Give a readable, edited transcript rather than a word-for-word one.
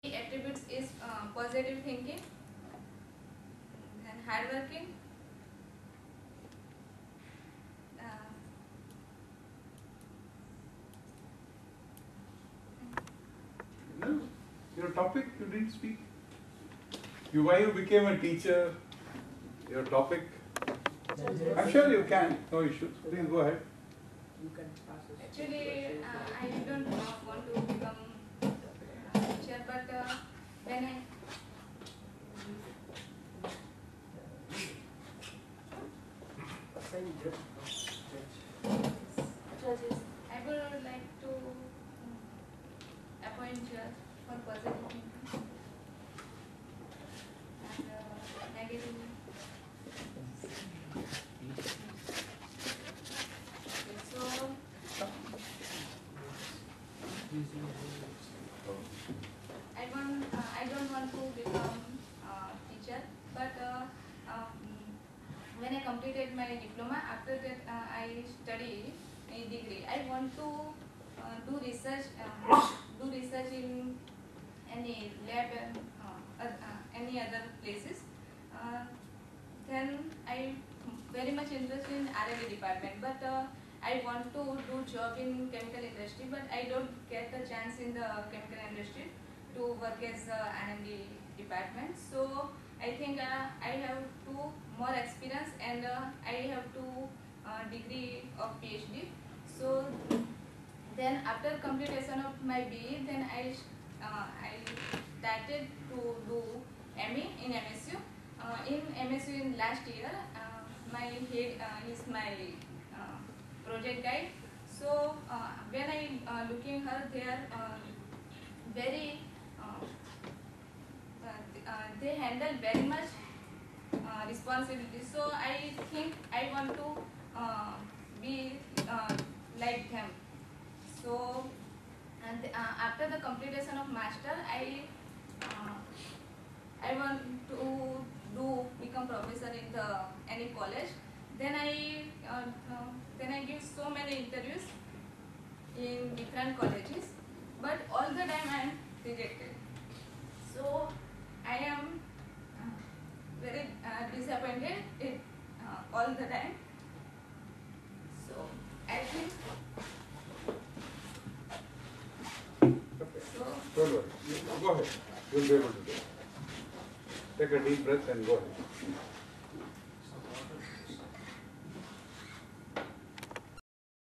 attributes is positive thinking, then hardworking, No, your topic you didn't speak. Why you became a teacher, your topic. I'm sure you can, no issues. Please go ahead. Actually, I don't want to become teacher, but when I would like to appoint judge for positive thinking and negative. So I don't want to become teacher, but when I completed my diploma, after that I study a degree. I want to do research in any lab and any other places. Then I very much interested in R&D department, but I want to do job in chemical industry, but I don't get the chance in the chemical industry to work as R&D department. So I think I have more experience and I have degree of PhD. So then after completion of my BE, then I started to do ME in MSU. In MSU in last year, my head is my project guide. So when I looking her, they are very they handle very much responsibility. So I think I want to be like them. So and after the completion of master, I want to become professor in the any college. Then I give so many interviews in different colleges, but all the time I am rejected. So I am very disappointed all the time. So I think. So Don't worry. Go ahead. You'll be able to do it. Take a deep breath and go ahead.